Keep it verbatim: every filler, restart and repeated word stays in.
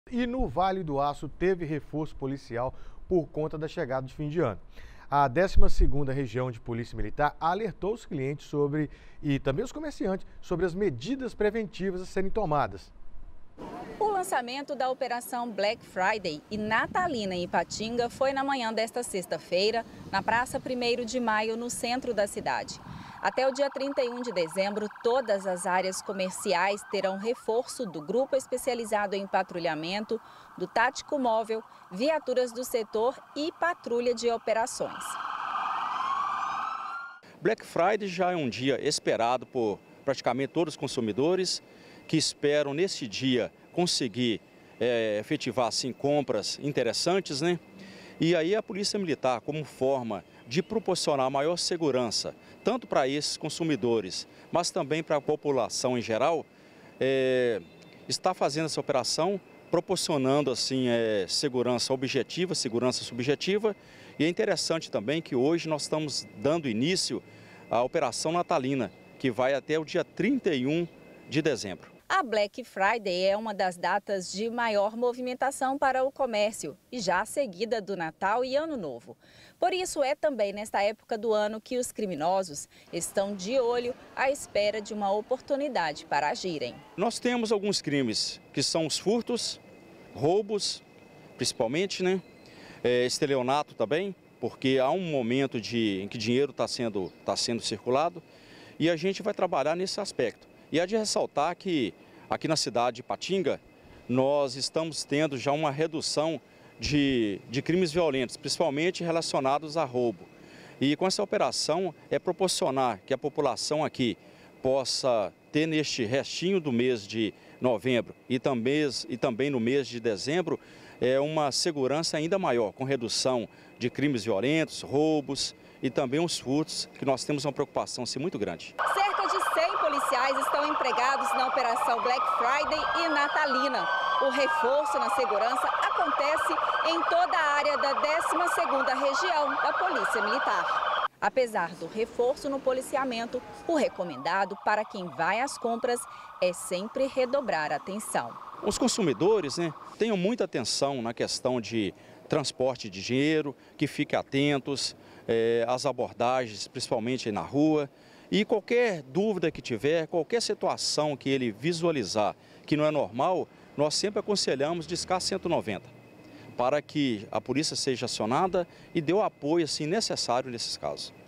E no Vale do Aço teve reforço policial por conta da chegada de fim de ano. A décima segunda Região de Polícia Militar alertou os clientes sobre e também os comerciantes sobre as medidas preventivas a serem tomadas. O lançamento da Operação Black Friday e Natalina em Ipatinga foi na manhã desta sexta-feira, na Praça primeiro de Maio, no centro da cidade. Até o dia trinta e um de dezembro, todas as áreas comerciais terão reforço do Grupo Especializado em Patrulhamento, do Tático Móvel, viaturas do setor e patrulha de operações. Black Friday já é um dia esperado por praticamente todos os consumidores que esperam nesse dia conseguir é, efetivar assim, compras interessantes, né? E aí a Polícia Militar, como forma de proporcionar maior segurança, tanto para esses consumidores, mas também para a população em geral, é, está fazendo essa operação, proporcionando assim, é, segurança objetiva, segurança subjetiva. E é interessante também que hoje nós estamos dando início à Operação Natalina, que vai até o dia trinta e um de dezembro. A Black Friday é uma das datas de maior movimentação para o comércio e já seguida do Natal e Ano Novo. Por isso é também nesta época do ano que os criminosos estão de olho à espera de uma oportunidade para agirem. Nós temos alguns crimes que são os furtos, roubos, principalmente, né? É, estelionato também, porque há um momento de, em que dinheiro está sendo, tá sendo circulado e a gente vai trabalhar nesse aspecto. E é de ressaltar que aqui na cidade de Ipatinga nós estamos tendo já uma redução de, de crimes violentos, principalmente relacionados a roubo. E com essa operação é proporcionar que a população aqui possa ter neste restinho do mês de novembro e também, e também no mês de dezembro é uma segurança ainda maior, com redução de crimes violentos, roubos e também os furtos, que nós temos uma preocupação assim, muito grande. Cerca de cem policiais estão empregados na Operação Black Friday e Natalina. O reforço na segurança acontece em toda a área da décima segunda Região da Polícia Militar. Apesar do reforço no policiamento, o recomendado para quem vai às compras é sempre redobrar a atenção. Os consumidores, né, tenham muita atenção na questão de transporte de dinheiro, que fiquem atentos é, às abordagens, principalmente na rua. E qualquer dúvida que tiver, qualquer situação que ele visualizar que não é normal, nós sempre aconselhamos discar cento e noventa, para que a polícia seja acionada e dê o apoio assim, necessário nesses casos.